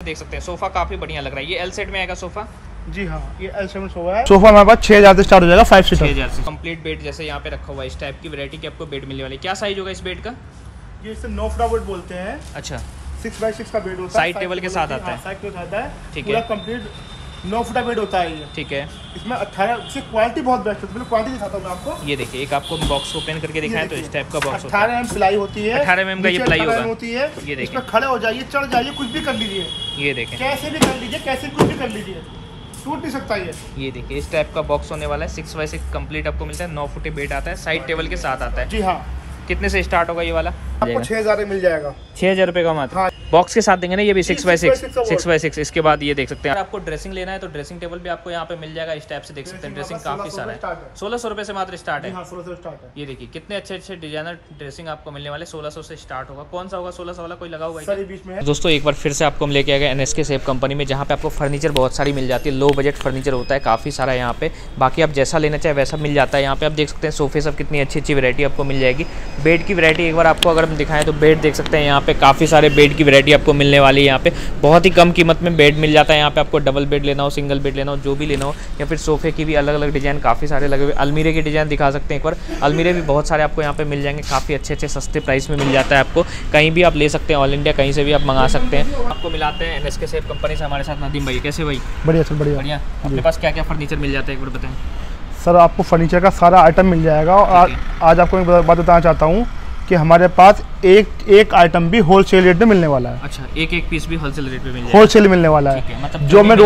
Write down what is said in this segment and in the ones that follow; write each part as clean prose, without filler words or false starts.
देख सकते हैं सोफा काफी बढ़िया लग रहा है। ये एल सेट में आएगा सोफा? जी हाँ, ये एल सेट में सोफा है। सोफा हमारे पास 6000 से स्टार्ट हो जाएगा, 5 सीटर। 6000 से कंप्लीट बेड जैसे यहाँ पे रखा हुआ है, इस टाइप की वैरायटी की आपको बेड मिलने वाली है। क्या साइज होगा इस बेड का? ये इसे 9 फुट बेड बोलते हैं। अच्छा, 6x6 का बेड होता है, साइड टेबल के साथ आता है। साइड टेबल आता है, ठीक पूरा है। कंप्लीट 9 फुट बेड होता है ये। ठीक है। इसमें 18 से क्वालिटी बहुत बेस्ट है। क्वालिटी दिखाता हूँ मैं आपको। ये देखिए, एक आपको बॉक्स ओपन करके दिखाएं तो इस टाइप का बॉक्स होता 18 mm सिलाई होती है। 18 mm का ये प्लाई होती है। ये देखिए, इसमें खड़े हो जाइए, चढ़ जाइए, कुछ भी कर लीजिए। ये देखें, कैसे भी कर लीजिए, कैसे कुछ भी कर लीजिए, टूट नहीं सकता ये देखिए इस टाइप का बॉक्स होने वाला है। 6x6 कंप्लीट आपको मिलता है। 9 फुट बेड आता है, साइड टेबल के साथ आता है। जी हाँ। कितने से स्टार्ट होगा ये वाला? आपको 6000 में मिल जाएगा। 6000 रुपये का मात्र। हाँ। बॉक्स के साथ देंगे ना ये भी 6x6। इसके बाद ये देख सकते हैं, अगर आपको ड्रेसिंग लेना है तो ड्रेसिंग टेबल भी आपको यहाँ पे मिल जाएगा। इस टाइप से देख सकते हैं, ड्रेसिंग काफी सारा है। 1600 रुपये से मात्र स्टार्ट है। 1600 स्टार्ट है। ये देखिए कितने अच्छे अच्छे डिजाइनर ड्रेसिंग आपको मिलने वाले। 1600 से स्टार्ट होगा। कौन सा होगा 1600 वाला? कोई लगा हुआ है बीच में। दोस्तों एक बार फिर से आपको हम लेके आ गए NSK सेफ कंपनी में, जहाँ पे आपको फर्नीचर बहुत सारी मिल जाती है। लो बजट फर्नीचर होता है काफ़ी सारा यहाँ पे। बाकी आप जैसा लेना चाहे वैसा मिल जाता है। यहाँ पे आप देख सकते हैं सोफे सब कितनी अच्छी अच्छी वैरायटी आपको मिल जाएगी। बेड की वैरायटी एक बार आपको अगर हम दिखाएं तो बेड देख सकते हैं, यहाँ पे काफ़ी सारे बेड की वैरायटी आपको मिलने वाली है। यहाँ पे बहुत ही कम कीमत में बेड मिल जाता है। यहाँ पे आपको डबल बेड लेना हो, सिंगल बेड लेना हो, जो भी लेना हो, या फिर सोफे की भी अलग अलग डिज़ाइन काफ़ी सारे लगे हुए। अलमीरे के डिज़ाइन दिखा सकते हैं एक बार। अलमीरे भी बहुत सारे आपको यहाँ पे मिल जाएंगे, काफ़ी अच्छे अच्छे सस्ते प्राइस में मिल जाता है आपको। कहीं भी आप ले सकते हैं, ऑल इंडिया कहीं से भी आप मंगा सकते हैं। आपको मिलाते हैं NSK सेफ कंपनी से। हमारे साथ नदीम भाई, कैसे भाई? बढ़िया सर, बढ़िया बढ़िया। अपने पास क्या क्या फर्नीचर मिल जाता है एक बार बताएं सर। आपको फर्नीचर का सारा आइटम मिल जाएगा। और आज आपको एक बात बताना चाहता हूँ कि हमारे पास एक आइटम भी होलसेल रेट में मिलने वाला है। अच्छा, एक पीस भी होलसेल रेट पे मिल जाएगा? होलसेल मिलने वाला है। मतलब जो मैं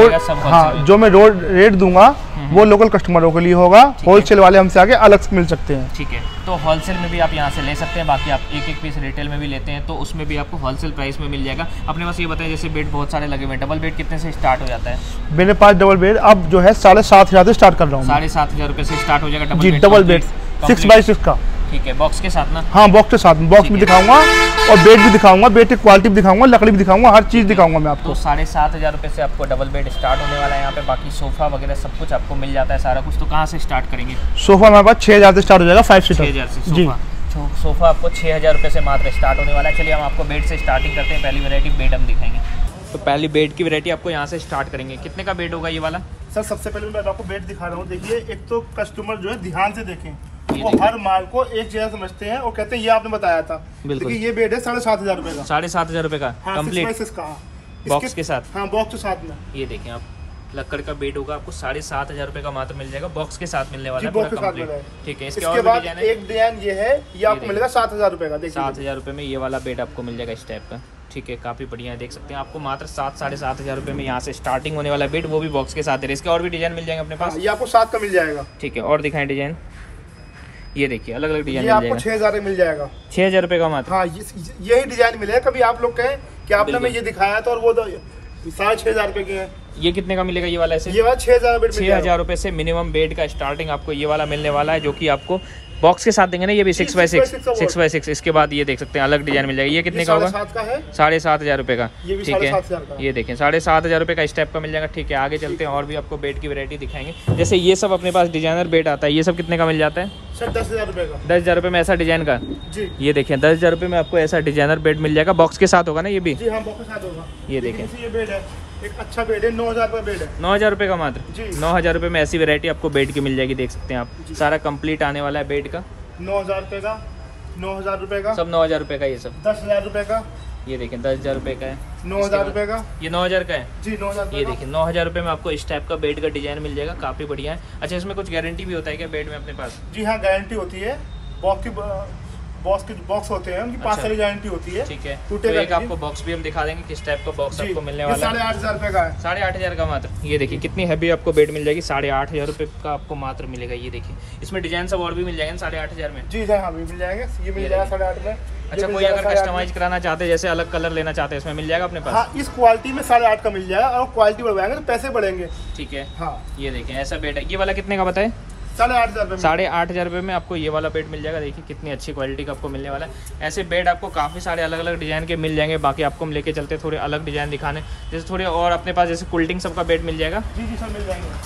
रोड रेट दूंगा वो लोकल कस्टमरों के लिए होगा। होलसेल वाले हमसे आगे अलग से मिल सकते हैं। ठीक है, तो होलसेल में भी आप यहाँ से ले सकते हैं। बाकी आप एक पीस रिटेल में भी लेते हैं तो उसमें भी आपको होलसेल प्राइस में मिल जाएगा। अपने पास ये बताएं, जैसे बेड बहुत सारे लगे हुए हैं, डबल बेड कितने से स्टार्ट हो जाता है? मेरे पास डबल बेड अब जो है 7500 से स्टार्ट कर रहा हूँ। 7500 रुपये से स्टार्ट हो जाएगा जी, डबल बेड 6x6 का। ठीक है, बॉक्स के साथ ना? हाँ, बॉक्स के साथ। बॉक्स भी दिखाऊंगा और बेड भी दिखाऊंगा, बेड की क्वालिटी भी दिखाऊंगा, लकड़ी भी दिखाऊंगा, हर चीज़ दिखाऊंगा मैं आपको। तो 7500 रुपये से आपको डबल बेड स्टार्ट होने वाला है यहाँ पे। बाकी सोफा वगैरह सब कुछ आपको मिल जाता है सारा कुछ। तो कहाँ से स्टार्ट करेंगे? सोफा हमारे पास 6000 से स्टार्ट हो जाएगा, 5 सीटर। 6000 से जी। सोफा आपको 6000 रुपये से मात्र स्टार्ट होने वाला है। चलिए हम आपको बेड से स्टार्टिंग करते हैं। पहली वैरायटी बेड हम दिखाएंगे। तो पहली बेड की वैरायटी आपको यहाँ से स्टार्ट करेंगे। कितने का बेड होगा ये वाला? सर सबसे पहले मैं आपको बेड दिखा रहा हूँ। देखिए, एक तो कस्टमर जो है ध्यान से देखें, वो हर माल को एक जगह समझते हैं और कहते हैं ये आपने बताया था। बिल्कुल। ये बेड है 7500 रुपये का। 7500 रुपये का कंप्लीट बॉक्स के साथ? हाँ, बॉक्स के साथ में। ये देखें आप, लक्कड़ का बेड होगा आपको 7500 रुपये का मात्र मिल जाएगा। बॉक्स के साथ मिलने वाला है पूरा कंप्लीट। ठीक है, इसके बाद एक डिजाइन ये है, ये आपको मिलेगा 7000 रुपये का। 7000 रुपये में ये वाला बेड आपको मिल जाएगा इस टाइप का। ठीक है, काफ़ी बढ़िया है, देख सकते हैं। आपको मात्र 7-7500 रुपये में यहाँ से स्टार्टिंग होने वाला बेड, वो भी बॉक्स के साथ है। इसके और भी डिजाइन मिल जाएंगे अपने पास? ये आपको 7 का मिल जाएगा। ठीक है, और दिखाएं डिजाइन। ये देखिए अलग अलग डिजाइन आपको 6000 में मिल जाएगा। 6000 रुपये का मात्र? हाँ, यही डिजाइन मिलेगा। कभी आप लोग कहें कि आपने मैं ये दिखाया था और वो 6500 रुपये के हैं। ये कितने का मिलेगा ये वाला? ऐसे ये वाला 6000 रुपये से मिनिमम बेड का स्टार्टिंग आपको ये वाला मिलने वाला है, जो कि आपको बॉक्स के साथ देंगे ना। ये भी 6x6। इसके बाद ये देख सकते हैं अलग डिजाइन मिल जाएगा। ये कितने का होगा? 7500 रुपये का। ठीक है, ये देखें 7500 रुपये का इस टाइप का मिल जाएगा। ठीक है, आगे चलते हैं और भी आपको बेड की वैरायटी दिखाएंगे। जैसे ये सब अपने पास डिजाइनर बेड आता है, ये सब कितने का मिल जाता है? सर 10000 रुपये का। 10000 रुपये में ऐसा डिजाइन का जी। ये देखें 10000 रुपये में आपको ऐसा डिजाइनर बेड मिल जाएगा। बॉक्स के साथ होगा ना ये भी? जी हाँ, बॉक्स के साथ होगा। ये देखें, ये बेड है, एक अच्छा बेड है, 9000 रुपये बेड है। 9000 रुपये का मात्र? 9000 रुपये में ऐसी वैरायटी आपको बेड की मिल जाएगी। देख सकते हैं आप, सारा कंप्लीट आने वाला है बेड का। 9000 रुपये का, 9000 रुपये का, सब 9000 रुपये का। ये सब 10000 रुपये का। ये देखें 10000 रुपये का है। 9000 रुपये का। ये 9000 का है जी, 9000। ये देखिए 9000 रुपये में आपको इस टाइप का बेड का डिजाइन मिल जाएगा, काफ़ी बढ़िया है। अच्छा, इसमें कुछ गारंटी भी होता है क्या बेड में अपने पास? जी हाँ, गारंटी होती है। बॉक्स होते हैं, उनकी 5 साल की गारंटी होती है। ठीक है, तो एक आपको बॉक्स भी हम दिखा देंगे किस टाइप का बॉक्स आपको मिलने वाला है। 8500 रुपये का है। 8500 का मात्र। ये देखिए कितनी हैवी आपको बेड मिल जाएगी। 8500 रुपये का आपको मात्र मिलेगा। ये देखिए इसमें डिजाइन सब और भी मिल जाएंगे 8500 में। जी हाँ, मिल जाएंगे। ये मिल जाएगा 8500 में। अच्छा, कोई अगर कस्टमाइज कराना चाहते हैं, जैसे अलग कलर लेना चाहते हैं, इसमें मिल जाएगा अपने पास? हाँ, इस क्वालिटी में 8500 का मिल जाएगा और क्वालिटी बढ़वाएंगे तो पैसे बढ़ेंगे। ठीक है। हाँ, ये देखें ऐसा बेड है। ये वाला कितने का बताए? 8500 रुपये में आपको ये वाला बेड मिल जाएगा। देखिए कितनी अच्छी क्वालिटी का आपको मिलने वाला है। ऐसे बेड आपको काफ़ी सारे अलग अलग डिज़ाइन के मिल जाएंगे। बाकी आपको हम लेके चलते थोड़े अलग डिज़ाइन दिखाने, जैसे थोड़े और अपने पास जैसे कुल्टिंग सबका बेड मिल जाएगा। जी सर, मिल जाएंगे।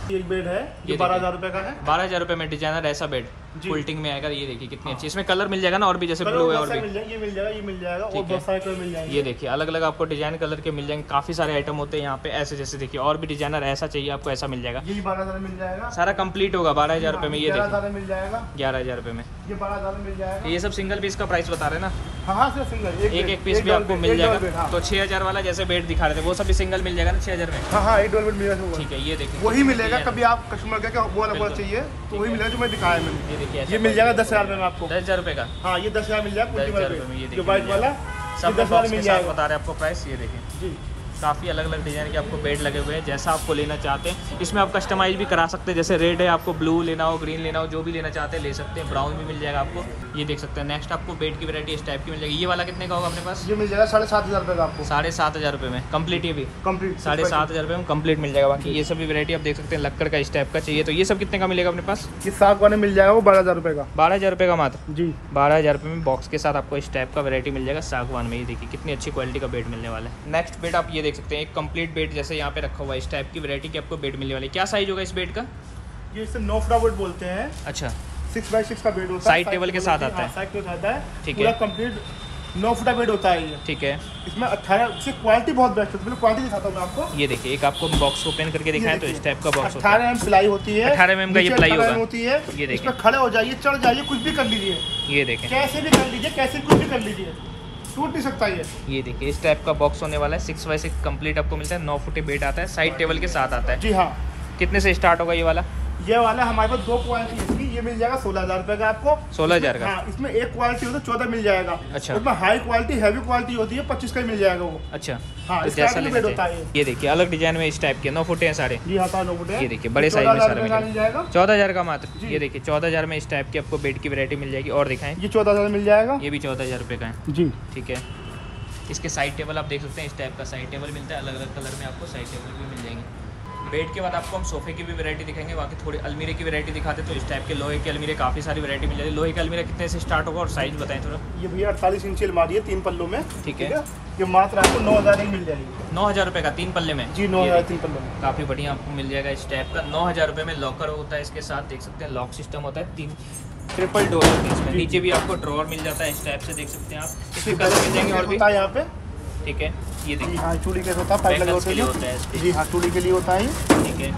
एक बेड है ये 12,000 रुपए का है। 12,000 रुपए में डिजाइनर ऐसा बेड फोल्डिंग में आएगा। ये देखिए कितनी अच्छी, इसमें कलर मिल जाएगा ना और भी, जैसे ब्लू है और भी मिल जाएगा, ये मिल जाएगा, ये मिल जाएगा और बहुत सारे कलर मिल जाएंगे। ये देखिए अलग अलग आपको डिजाइन कलर के मिल जाएंगे, काफी सारे आइटम होते हैं यहाँ पे ऐसे। जैसे देखिए और भी डिजाइनर ऐसा चाहिए आपको, ऐसा मिल जाएगा। ये 12,000 मिल जाएगा, सारा कंप्लीट होगा 12,000 रुपए में। ये देखिए 11,000 मिल जाएगा, 11,000 रुपए में ये 12,000 मिल जाएगा। ये सब सिंगल पीस का प्राइस बता रहे हैं ना? हाँ सिर्फ सिंगल, एक पीस भी आपको मिल जाएगा। तो 6,000 वाला जैसे बेड दिखा रहे थे वो सब भी सिंगल मिल जाएगा ना 6,000 में? हाँ एक डबल बेड मिल जाएगा। ठीक है, ये देखिए वही मिलेगा। कभी आप कस्टमर क्या वो वाला चाहिए तो वही मिलेगा जो मैं दिखाया मैंने। ये देखिए ये मिल जाएगा 10,000 में आपको। 10,000 रुपए का? हाँ ये 10,000 मिल जाएगा, 10,000 रुपए में। ये देखिए व्हाइट वाला सब 10,000 मिल जाएगा, बता रहे हैं आपको प्राइस। ये देखिए जी काफ़ी अलग अलग डिज़ाइन के आपको बेड लगे हुए हैं, जैसा आपको लेना चाहते हैं। इसमें आप कस्टमाइज भी करा सकते हैं, जैसे रेड है आपको ब्लू लेना हो, ग्रीन लेना हो, जो भी लेना चाहते हैं ले सकते हैं। ब्राउन भी मिल जाएगा आपको। ये देख सकते हैं नेक्स्ट आपको बेड की वैरायटी इस टाइप की मिल जाएगी। ये वाला कितने का होगा अपने पास? ये मिल जाएगा 7,500 रुपये का आपको। 7,500 रुपये में कंप्लीट। ये भी कंप्लीट 7,500 रुपये में कंप्लीट मिल जाएगा। बाकी ये सभी वैरायटी आप देख सकते हैं लक्कड़ का इस टाइप का चाहिए तो ये सब कितने का मिलेगा अपने पास? ये सागवान मिल जाएगा वो 12,000 रुपये का। 12,000 रुपये का मात्र? जी 12,000 रुपये में बॉक्स के साथ आपको इस टाइप का वैरायटी मिल जाएगा सागवान में। ये देखिए कितनी अच्छी क्वालिटी का बेड मिलने वाला है। नेक्स्ट बेड आप ये देख सकते हैं, एक कंप्लीट बेड जैसे यहाँ पे रखा हुआ है, इस टाइप की वैरायटी की आपको बेड मिलने वाली है। क्या साइज होगा इस बेड का? ये इसे 9 फुट बेड बोलते हैं। अच्छा 6x6 का बेड होता है, साइड टेबल के साथ आता है। साइड टेबल आता है, ठीक पूरा है। कंप्लीट 9 फुट बेड होता है ये। ठीक है। इसमें 18 से क्वालिटी बहुत बेस्ट है। क्वालिटी दिखाता हूँ मैं आपको। ये देखिए एक आपको बॉक्स ओपन करके दिखाएं तो इस टाइप का बॉक्स होता है। 18 mm सिलाई होती है, 18 mm का ये प्लाई होती है। ये देखिए इसमें खड़े हो जाइए, चढ़ जाइए, कुछ भी कर लीजिए। ये देखें कैसे भी कर लीजिए, कैसे कुछ भी कर लीजिए, टूट नहीं सकता ये देखिए इस टाइप का बॉक्स होने वाला है। 6x6 कंप्लीट आपको मिलता है। 9 फुट बेड आता है, साइड टेबल के साथ आता है। जी हाँ। कितने से स्टार्ट होगा ये वाला? ये वाला हमारे पास 2 क्वालिटी है इसकी। ये मिल जाएगा 16,000 रुपये का आपको। 16,000 का? हाँ, इसमें एक क्वालिटी होता है 14 मिल जाएगा। अच्छा। इसमें हाई क्वालिटी हैवी क्वालिटी होती है 25 का ही मिल जाएगा वो। अच्छा हाँ, तो जैसा लेना चाहिए। ये देखिए अलग डिजाइन में इस टाइप के 9 फुट हैं सारे। जी हाँ 9 फुट है। ये देखिए बड़े साइज में सारे मिल जाएगा। 14,000 का मात्र। ये देखिए 14,000 में इस टाइप की आपको बेड की वैरायटी मिल जाएगी। और दिखाएं। ये 14,000 मिल जाएगा। ये भी 14,000 रुपये का है जी। ठीक है। इसके साइड टेबल आप देख सकते हैं, इस टाइप का साइड टेबल मिलता है। अलग अलग कलर में आपको साइड टेबल भी मिल जाएंगे। बेड के बाद आपको हम सोफे की भी वैरायटी दिखाएंगे। बाकी थोड़ी अलमीरे की वैरायटी दिखाते तो इस टाइप के लोहे के अलमीरे काफ़ी सारी वैरायटी मिल जाती है। लोहे का अलमीरा कितने से स्टार्ट होगा और साइज बताएं थोड़ा? ये भैया 48 इंची अलमारी है 3 पल्लों में। ठीक है। ये मात्र आपको 9,000 ही मिल जाएगी। 9,000 रुपये का 3 पल्ले में? जी 9,000 3 पल्लों में। काफ़ी बढ़िया आपको मिल जाएगा इस टाइप का। 9,000 रुपये में लॉकर होता है, इसके साथ देख सकते हैं लॉक सिस्टम होता है। 3 ट्रिपल डोर होती है इसमें। नीचे भी आपको ड्रॉर मिल जाता है इस टाइप से, देख सकते हैं आप। इसमें कलर मिल जाएंगे और भी यहाँ पे। ठीक है। ये देखिए हाँ चूड़ी कैसे होता है, पाइप लगे होते हैं। जी हाँ चूड़ी के लिए होता है। ठीक है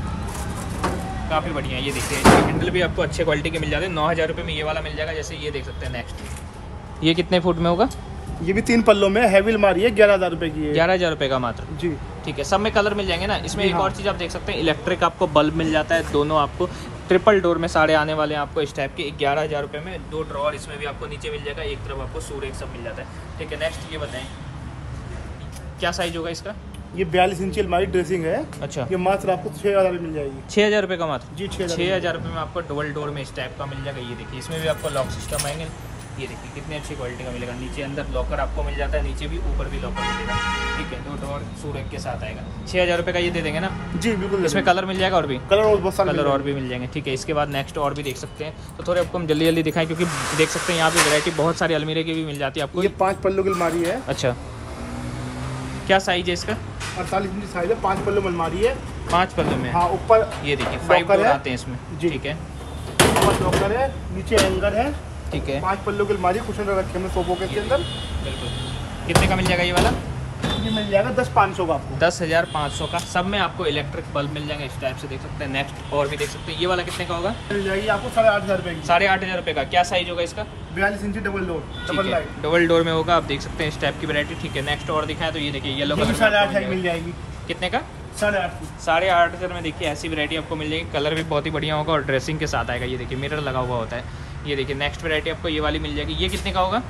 काफ़ी बढ़िया। ये देखिए हैंडल भी आपको अच्छे क्वालिटी के मिल जाते हैं। 9,000 रुपये में ये वाला मिल जाएगा। जैसे ये देख सकते हैं नेक्स्ट। ये कितने फुट में होगा? ये भी 3 पल्लों में हैवी अलमारी है, 11,000 रुपये की है। 11,000 रुपये का मात्र? जी ठीक है। सब में कलर मिल जाएंगे ना। इसमें एक और चीज़ आप देख सकते हैं, इलेक्ट्रिक आपको बल्ब मिल जाता है। दोनों आपको ट्रिपल डोर में सारे आने वाले हैं आपको इस टाइप के। 11,000 रुपये में 2 ड्रॉर इसमें भी आपको नीचे मिल जाएगा। एक तरफ आपको सूर्य सब मिल जाता है। ठीक है। नेक्स्ट ये बताएं क्या साइज होगा इसका? ये 42 इंची अलमारी ड्रेसिंग है। अच्छा। ये मात्र आपको 6,000 में मिल जाएगी। 6,000 रुपये का मात्र? जी 6,000 रुपये में आपको डबल डोर में इस टाइप का मिल जाएगा। ये देखिए इसमें भी आपको लॉक सिस्टम आएंगे। ये देखिए कितनी अच्छी क्वालिटी का मिलेगा। नीचे अंदर लॉकर आपको मिल जाता है, नीचे भी ऊपर भी लॉकर मिलेगा। ठीक है। 2 डोर सूरज के साथ आएगा। 6,000 रुपये का ये दे देंगे ना? जी बिल्कुल। इसमें कलर मिल जाएगा और भी? कलर और बहुत सारे कलर और भी मिल जाएंगे। ठीक है। इसके बाद नेक्स्ट और भी देख सकते हैं तो थोड़े आपको हम जल्दी जल्दी दिखाएं क्योंकि देख सकते हैं यहाँ पे वैरायटी बहुत सारी अलमीरे की भी मिल जाती है आपको। ये 5 पल्लों की अलमारी है। अच्छा क्या साइज है इसका? 48 इंची साइज है, 5 पल्लों में अलमारी है। 5 पल्लों में? हाँ ऊपर ये देखिए 5 डोर आते हैं इसमें। ठीक है। ऊपर लॉकर है, नीचे हैंगर है। ठीक है। 5 पल्लों की अलमारी, कुशन रखे हमने सोफों के अंदर। बिल्कुल। कितने का मिल जाएगा ये वाला? ये मिल जाएगा 10,500 का आपको। 10,500 का। सब में आपको इलेक्ट्रिक बल्ब मिल जाएंगे इस टाइप से, देख सकते हैं। नेक्स्ट और भी देख सकते हैं। ये वाला कितने का होगा? मिल जाएगी आपको 8,500 रुपये की। 8,500 रुपये का। क्या साइज होगा इसका? 42 इंची double door, double light. Double door में होगा। आप देख सकते हैं इस टाइप की वैरायटी। ठीक है। नेक्स्ट और दिखाएं तो ये देखिए येलो कलर 8,500 मिल जाएगी। कितने का? 8,500। 8,500 में देखिए ऐसी वैरायटी आपको मिल जाएगी। कलर भी बहुत ही बढ़िया होगा और ड्रेसिंग के साथ आएगा। ये देखिए मिरर लगा हुआ होता है। ये देखिए नेक्स्ट वैरायटी आपको ये वाली मिल जाएगी। ये कितने का होगा?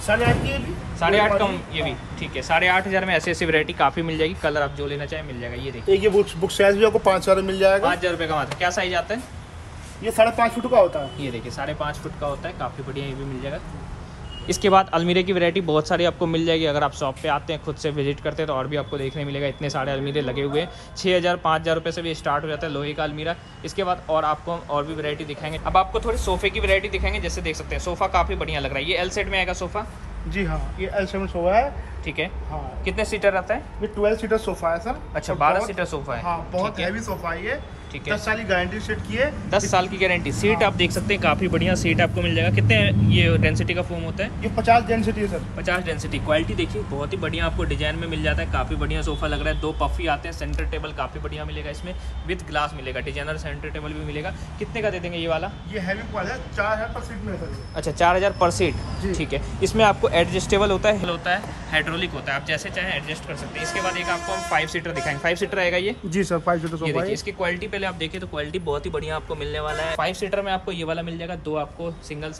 8,500 का ये भी। ठीक है। 8,500 में ऐसी ऐसी वैरायटी काफ़ी मिल जाएगी। कलर आप जो लेना चाहें मिल जाएगा। ये देखिए ये बुक साइज भी आपको 5,000 में मिल जाएगा। 5,000 रुपये का मात्र। क्या साइज आता है? ये 5.5 फुट का होता है। ये देखिए 5.5 फुट का होता है। काफ़ी बढ़िया ये भी मिल जाएगा। इसके बाद अलमीरे की वैरायटी बहुत सारी आपको मिल जाएगी। अगर आप शॉप पे आते हैं खुद से विजिट करते हैं तो और भी आपको देखने मिलेगा। इतने सारे अलमीरे लगे हुए हैं। 6,000 5,000 रुपये से भी स्टार्ट हो जाता है लोहे का अलमीरा। इसके बाद और आपको और भी वैरायटी दिखाएंगे। अब आपको थोड़ी सोफे की वैरायटी दिखाएंगे। जैसे देख सकते हैं सोफ़ा काफ़ी बढ़िया लग रहा है। ये एल सेट में आएगा सोफ़ा? जी हाँ ये L7 सोफा है। ठीक है। हाँ। कितने सीटर आता है? ये 12 सीटर सोफा है सर। अच्छा 12 सीटर सोफा है। हाँ बहुत हैवी सोफा है ये। ठीक है, 10 साल की गारंटी सीट की है। 10 साल की गारंटी। सीट आप देख सकते हैं काफ़ी बढ़िया सीट आपको मिल जाएगा। कितने ये डेंसिटी का फोम होता है? ये 50 डेंसिटी है सर। 50 डेंसिटी। क्वालिटी देखिए बहुत ही बढ़िया आपको डिजाइन में मिल जाता है, काफ़ी बढ़िया सोफा लग रहा है। 2 पफी आते हैं, सेंटर टेबल काफ़ी बढ़िया मिलेगा इसमें, विद ग्लास मिलेगा, डिजाइनर सेंटर टेबल भी मिलेगा। कितने का दे देंगे ये वाला? ये हैवी क्वालिटी है, 4000 पर सीट में है सर। अच्छा 4000 पर सीट, ठीक है। इसमें आपको एडजस्टेबल होता है, हाइड्रोलिक होता है, आप जैसे चाहे एडजस्ट कर सकते हैं। इसके बाद एक आपको हम 5 सीटर दिखाएंगे। 5 सीटर आएगा ये? जी सर, 5 सीटर सोफा है। इसकी क्वालिटी पहले आप देखें तो क्वालिटी बहुत ही बढ़िया आपको मिलने वाला है। 5 सीटर में आपको ये वाला मिल जाएगा, 2 आपको सिंगल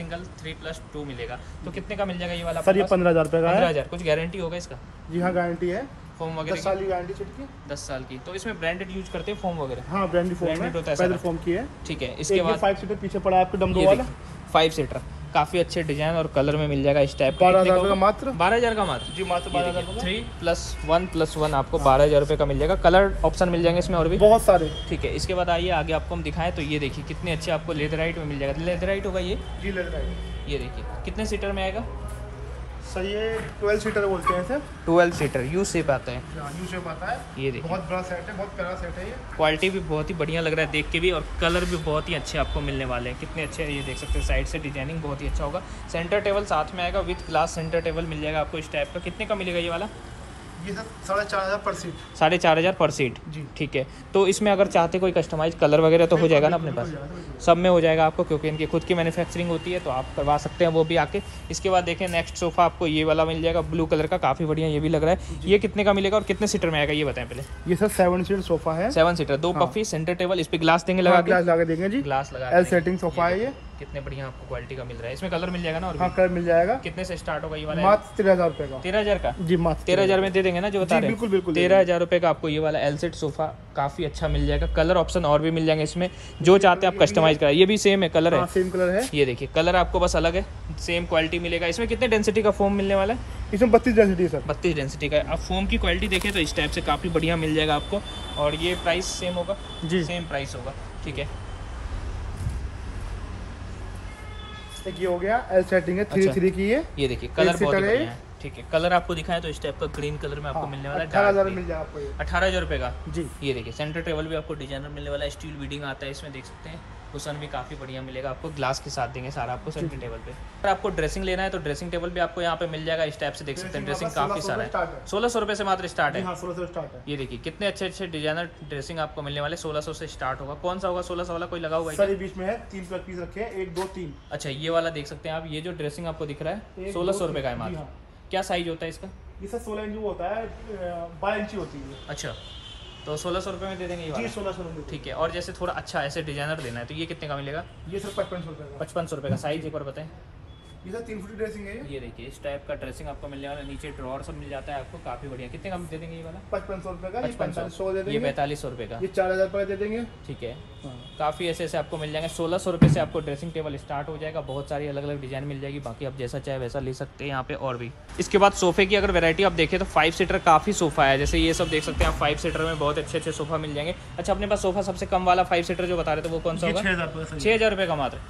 3+2 मिलेगा। तो कितने का मिल जाएगा ये वाला? सर ये 15,000 रुपये का है। 15,000। कुछ गारंटी होगा इसका? जी हाँ, गारंटी है। फोम वगैरह 10 साल की गारंटी छुटकी। 10 साल की। तो इसमें ब्रांडेड यूज करते हैं फोम वगैरह? हाँ, ब्रांडेड फोम होता है, पैदल फोम की है। ठीक है। इसके बाद 5 सीटर पीछे पड़ा है आपको डमडो वाला। 5 सीटर काफ़ी अच्छे डिजाइन और कलर में मिल जाएगा इस टाइप का। 12,000 का मात्र। 12,000 का मात्र? जी मात्र 12,000 का। 3+1+1 आपको 12,000 रुपये का मिल जाएगा। कलर ऑप्शन मिल जाएंगे इसमें और भी बहुत सारे। ठीक है। इसके बाद आइए आगे आपको हम दिखाएं तो ये देखिए कितने अच्छे आपको लेदराइट में मिल जाएगा। लेदराइट होगा ये? जी लेदराइट। ये देखिए कितने सीटर में आएगा सर? ये 12 सीटर बोलते हैं सर। 12 सीटर यू शेप आता है। यू शेप आता है। ये देखिए बहुत बड़ा सेट है, बहुत प्यारा सेट है ये। क्वालिटी भी बहुत ही बढ़िया लग रहा है देख के भी, और कलर भी बहुत ही अच्छे आपको मिलने वाले हैं। कितने अच्छे ये देख सकते हैं, साइड से डिजाइनिंग बहुत ही अच्छा होगा। सेंटर टेबल साथ में आएगा, विद ग्लास सेंटर टेबल मिल जाएगा आपको इस टाइप का। कितने का मिलेगा ये वाला? ये सर 4,500 पर सीट। 4,500 पर सीट जी, ठीक है। तो इसमें अगर चाहते कोई कस्टमाइज कलर वगैरह तो हो जाएगा ना अपने पास? सब में हो जाएगा आपको, क्योंकि इनकी खुद की मैन्युफैक्चरिंग होती है, तो आप करवा सकते हैं वो भी आके। इसके बाद देखें नेक्स्ट सोफा आपको ये वाला मिल जाएगा ब्लू कलर का, काफ़ी बढ़िया ये भी लग रहा है। ये कितने का मिलेगा और कितने सीटर में आएगा ये बताएं पहले? ये सर 7 सीटर सोफा है। 7 सीटर, 2 पफी, सेंटर टेबल, इस पे ग्लास देंगे लगा के? ग्लास लगा देंगे जी, ग्लास लगा। एल सेटिंग सोफा है ये। कितने बढ़िया आपको क्वालिटी का मिल रहा है। इसमें कलर मिल जाएगा ना? और हाँ, कलर मिल जाएगा। कितने से स्टार्ट होगा ये वाला? मात्र 13,000 रुपये का। 13,000 का? जी मात्र 13,000 में दे देंगे ना जो बता रहे हैं? बिल्कुल बिल्कुल। 13,000 रुपये का आपको ये वाला एल सेट सोफा काफ़ी अच्छा मिल जाएगा। कलर ऑप्शन और भी मिल जाएंगे इसमें, जो चाहते हैं आप कस्टमाइज कराए। ये भी सेम है कलर है? सेम कलर है। ये देखिए कलर आपको बस अलग है, सेम क्वालिटी मिलेगा। इसमें कितने डेंसिटी का फोम मिलने वाला है? इसमें 32 डेंसिटी है सर। 32 डेंसिटी का। आप फोम की क्वालिटी देखें तो इस टाइप से काफ़ी बढ़िया मिल जाएगा आपको। और ये प्राइस सेम होगा? जी सेम प्राइस होगा, ठीक है। एक ये हो गया एल सेटिंग है, 3 की है। ये देखिए कलर बहुत ही बढ़िया है, ठीक है। कलर आपको दिखाएं तो इस टाइप का ग्रीन कलर में आपको मिलने वाला है। 18,000 मिल जाएगा आपको ये। 18,000 रुपये का जी। ये देखिए सेंटर टेबल भी आपको डिजाइनर मिलने वाला है, स्टील बीडिंग आता है इसमें, देख सकते हैं। कुशन भी काफ़ी बढ़िया मिलेगा आपको, ग्लास के साथ देंगे सारा आपको सेंटर टेबल पे। अगर आपको ड्रेसिंग लेना है तो ड्रेसिंग टेबल भी आपको यहाँ पे मिल जाएगा इस टाइप से, देख सकते हैं। ड्रेसिंग काफ़ी सारा है। 1600 रुपये से मात्र स्टार्ट है। 1600 से स्टार्ट है। ये देखिए कितने अच्छे अच्छे डिजाइनर ड्रेसिंग आपको मिलने वाले। 1600 से स्टार्ट होगा। कौन सा होगा 1600 वाला? कोई लगा हुआ है सर? ये बीच में है, 3 पीस रखे हैं, 1 2 3। अच्छा ये वाला देख सकते हैं आप। ये जो ड्रेसिंग आपको दिख रहा है 1600 रुपये का है मात्र। क्या साइज होता है इसका? ये सर 16 इंच होता है, 12 इंची होती है। अच्छा तो 1600 रुपये में दे देंगे ये वाला? जी 1600 रुपये। ठीक है। और जैसे थोड़ा अच्छा ऐसे डिजाइनर देना है तो ये कितने का मिलेगा? ये सर 5500 रुपये का। 5500 रुपये का। साइज एक बार बताएं। ये सर 3 फुट ड्रेसिंग है ये देखिए इस टाइप का ड्रेसिंग आपको मिलने वाला है। नीचे ड्रॉर सब मिल जाता है आपको, काफ़ी बढ़िया। कितने का दे देंगे ये वाला? 5500 रुपये का। 5500 दे देंगे। ये 4500 रुपये का। ये 4000 रुपये दे देंगे। ठीक है। काफ़ी ऐसे ऐसे आपको मिल जाएंगे। 1600 रुपये से आपको ड्रेसिंग टेबल स्टार्ट हो जाएगा। बहुत सारी अलग अलग डिजाइन मिल जाएगी, बाकी आप जैसा चाहे वैसा ले सकते हैं यहाँ पे। और भी इसके बाद सोफे की अगर वैरायटी आप देखें तो 5 सीटर काफ़ी सोफा है। जैसे ये सब देख सकते हैं आप, 5 सीटर में बहुत अच्छे अच्छे सोफा मिल जाएंगे। अच्छा अपने पास सोफा सबसे कम वाला 5 सीटर जो बता रहे थे वो कौन सा होगा? 6,000 रुपये का मात्र।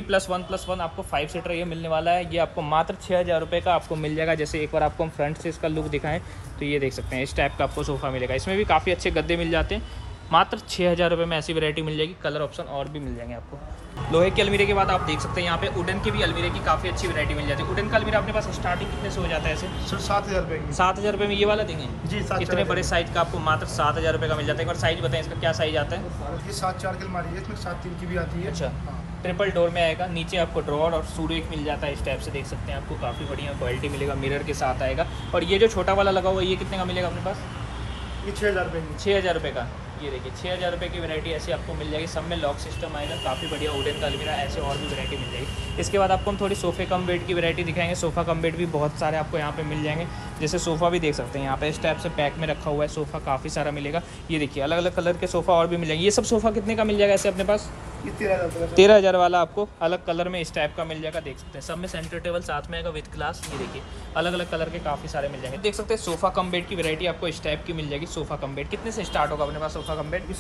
3+1+1 आपको 5 सीटर ये मिलने वाला है। ये आपको मात्र 6,000 रुपये का आपको मिल जाएगा। जैसे एक बार आपको हम फ्रंट से इसका लुक दिखाएं तो ये देख सकते हैं इस टाइप का आपको सोफा मिलेगा। इसमें भी काफ़ी अच्छे गद्दे मिल जाते हैं। मात्र 6,000 रुपये में ऐसी वैरायटी मिल जाएगी। कलर ऑप्शन और भी मिल जाएंगे आपको। लोहे के अलमीरे के बाद आप देख सकते हैं यहाँ पे वुडन की भी अलमीरे की काफ़ी अच्छी वैरायटी मिल जाती है। वुडन का अलमीरा अपने पास स्टार्टिंग कितने से हो जाता है ऐसे? सर 7,000 रुपये की। 7,000 रुपये में ये वाला देंगे जी। इतने बड़े साइज का आपको मात्र 7,000 रुपये का मिल जाता है। एक बार साइज बताएं इसका, क्या साइज आता है? ये 7/4 की अलमारी है, इसमें 7/3 की भी आती है। अच्छा ट्रिपल डोर में आएगा। नीचे आपको ड्रॉर और सूर्य एक मिल जाता है इस टाइप से, देख सकते हैं। आपको काफ़ी बढ़िया क्वालिटी मिलेगा, मिरर के साथ आएगा। और ये जो छोटा वाला लगा हुआ है ये कितने का मिलेगा अपने पास? ये 6,000 रुपये की। 6,000 रुपये का। ये देखिए 6,000 रुपये की वैरायटी ऐसी आपको मिल जाएगी। सब में लॉक सिस्टम आएगा, काफ़ी बढ़िया वुडन का अलमीरा। ऐसे और भी वैरायटी मिल जाएगी। इसके बाद आपको हम थोड़ी सोफे कम बेड की वैरायटी दिखाएंगे। सोफ़ा कम बेड भी बहुत सारे आपको यहाँ पे मिल जाएंगे। जैसे सोफ़ा भी देख सकते हैं यहाँ पे इस टाइप से पैक में रखा हुआ है। सोफ़ा काफ़ी सारा मिलेगा। ये देखिए अलग अलग कलर के सोफ़ा और भी मिल जाएंगे। ये सब सोफ़ा कितने का मिल जाएगा ऐसे अपने पास? ये 13,000 13,000 वाला आपको अलग कलर में इस टाइप का मिल जाएगा, देख सकते हैं। सब में सेंटर टेबल साथ में आएगा विद ग्लास। ये देखिए अलग अलग कलर के काफ़ी सारे मिल जाएंगे। देख सकते हैं सोफ़ा कम बेड की वैरायटी आपको इस टाइप की मिल जाएगी। सोफ़ा कम बेड कितने से स्टार्ट होगा अपने पास? सोफ़ा कम बेड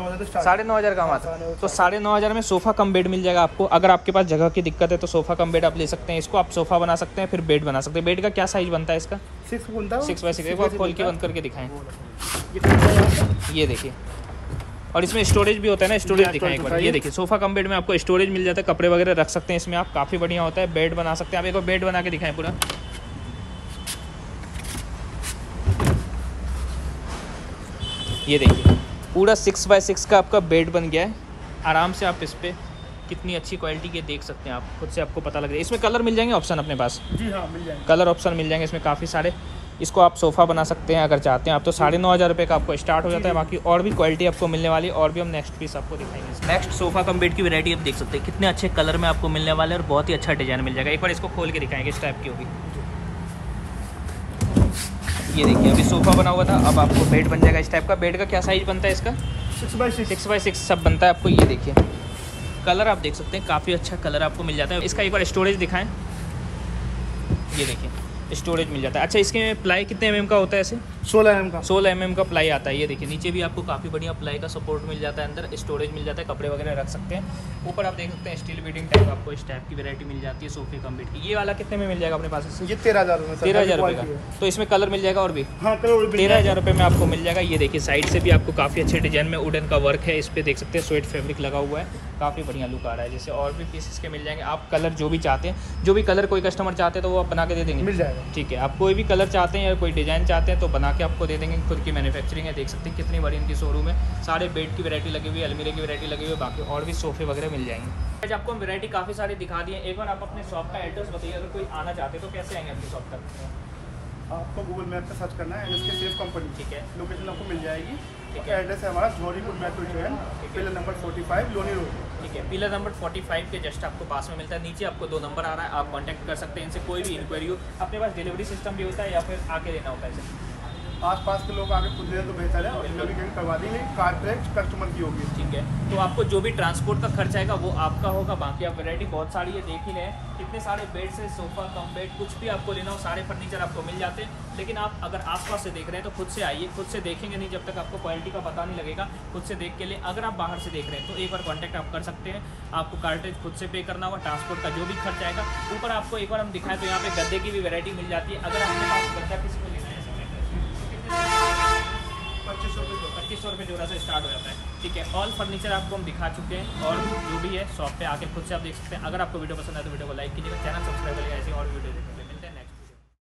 9,500 का मात्र। तो 9,500 में सोफ़ा कम बेड मिल जाएगा आपको। अगर आपके पास जगह की दिक्कत है तो सोफ़ा कम बेड आप ले सकते हैं। इसको आप सोफ़ा बना सकते हैं, फिर बेड बना सकते हैं। बेड का क्या साइज़ बनता है इसका? 6 बनता है। 6x6। एक बार खोल के बंद करके दिखाएं। ये देखिए और इसमें स्टोरेज भी होता है ना, स्टोरेज दिखाएं एक बार। ये देखिए सोफा कम बेड में आपको स्टोरेज मिल जाता है, कपड़े वगैरह रख सकते हैं इसमें आप, काफ़ी बढ़िया होता है। बेड बना सकते हैं आप, एक बार बेड बना के दिखाएं पूरा। ये देखिए पूरा 6x6 का आपका बेड बन गया है। आराम से आप इस पर कितनी अच्छी क्वालिटी के देख सकते हैं आप, खुद से आपको पता लग रहा है। इसमें कलर मिल जाएंगे ऑप्शन अपने पास? जी हाँ मिल जाएंगे, कलर ऑप्शन मिल जाएंगे इसमें काफ़ी सारे। इसको आप सोफ़ा बना सकते हैं अगर चाहते हैं आप, तो 9,500 रुपये का आपको स्टार्ट हो जाता है। बाकी और भी क्वालिटी आपको मिलने वाली है, और भी हम नेक्स्ट पीस आपको दिखाएंगे। नेक्स्ट सोफ़ा कम बेड की वैरायटी आप देख सकते हैं, कितने अच्छे कलर में आपको मिलने वाले हैं और बहुत ही अच्छा डिजाइन मिल जाएगा। एक बार इसको खोल के दिखाएंगे, इस टाइप की होगी। ये देखिए अभी सोफ़ा बना हुआ था, अब आपको बेड बन जाएगा इस टाइप का। बेड का क्या साइज़ बनता है इसका? 6x6 सब बनता है आपको। ये देखिए कलर आप देख सकते हैं, काफ़ी अच्छा कलर आपको मिल जाता है। इसका एक बार स्टोरेज दिखाएं। ये देखिए स्टोरेज मिल जाता है। अच्छा इसके प्लाई कितने mm का होता है ऐसे? 16 mm का। 16 mm का प्लाई आता है। ये देखिए नीचे भी आपको काफ़ी बढ़िया प्लाई का सपोर्ट मिल जाता है, अंदर स्टोरेज मिल जाता है, कपड़े वगैरह रख सकते हैं। ऊपर आप देख सकते हैं स्टील बीडिंग टाइप आपको इस टाइप की वैरायटी मिल जाती है सोफे कम बेड की। ये वाला कितने में मिल जाएगा अपने पास? ये 13,000 रुपये। 13,000 रुपये का। तो इसमें कलर मिल जाएगा और भी? हाँ कलर 13,000 रुपये में आपको मिल जाएगा। ये देखिए साइड से भी आपको काफ़ी अच्छे डिजाइन में वुडन का वर्क है, इस पर देख सकते हैं स्वेट फैब्रिक लगा हुआ है, काफ़ी बढ़िया लुक आ रहा है। जैसे और भी पीसेस के मिल जाएंगे, आप कलर जो भी चाहते हैं, जो भी कलर कोई कस्टमर चाहते हैं तो वो आप बना के दे देंगे? मिल जाएगा। ठीक है, आप कोई भी कलर चाहते हैं या कोई डिज़ाइन चाहते हैं तो बना के आपको दे देंगे। खुद की मैन्युफैक्चरिंग है, देख सकते हैं कितनी बड़ी इनकी शोरूम है। सारे बेड की वैरायटी लगी हुई है, अलमीरे की वैरायटी लगी हुई है, बाकी और भी सोफे वगैरह मिल जाएंगे। आज आपको हम वैरायटी काफ़ी सारी दिखा दी है। एक बार आप अपने शॉप का एड्रेस बताइए, अगर कोई आना चाहते तो कैसे आएंगे अपनी शॉप तक? आपको गूगल मैप पे सर्च करना है NSK सेफ कंपनी, ठीक है, लोकेशन आपको मिल जाएगी। ठीक है। एड्रेस है हमारा Johripur metro station, pillar number 45 Loni road. ठीक है, पिलर नंबर 45 के जस्ट आपको पास में मिलता है। नीचे आपको 2 नंबर आ रहा है, आप कांटेक्ट कर सकते हैं इनसे, कोई भी इंक्वायरी हो। अपने पास डिलीवरी सिस्टम भी होता है या फिर आके देना होता है इसे? आसपास के लोग आगे खुद दें तो बेहतर है, और डिलीवरी करवा देंगे, कार्ड कस्टमर की होगी। ठीक है, तो आपको जो भी ट्रांसपोर्ट का खर्च आएगा वो आपका होगा। बाकी आप वैरायटी बहुत सारी है, देख ही रहे हैं कितने सारे बेड से सोफ़ा कम बेड, कुछ भी आपको लेना हो सारे फर्नीचर आपको मिल जाते हैं। लेकिन आप अगर आसपास से देख रहे हैं तो खुद से आइए, खुद से देखेंगे नहीं जब तक आपको क्वालिटी का पता नहीं लगेगा। खुद से देख के लिए, अगर आप बाहर से देख रहे हैं तो एक बार कॉन्टैक्ट आप कर सकते हैं। आपको कार्टेज खुद से पे करना होगा, ट्रांसपोर्ट का जो भी खर्च आएगा। ऊपर आपको एक बार हम दिखाएं तो यहाँ पे गद्दे की भी वैरायटी मिल जाती है। अगर आपके पास गद्दा किसी को लेना है 2500 रुपये जोड़ा से स्टार्ट हो जाता है। ठीक है, ऑल फर्नीचर आपको हम दिखा चुके हैं, और जो भी है शॉप पे आके खुद से आप देख सकते हैं। अगर आपको वीडियो पसंद आए तो वीडियो को लाइक कीजिएगा, चैनल सब्सक्राइब करिएगा ऐसी और वीडियो देखने के लिए।